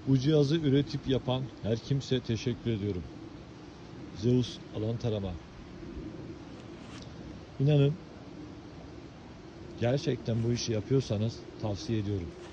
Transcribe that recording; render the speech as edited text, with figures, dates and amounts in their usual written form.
Bu cihazı üretip yapan her kimseye teşekkür ediyorum. Zeus alan Tarama. İnanın gerçekten bu işi yapıyorsanız tavsiye ediyorum.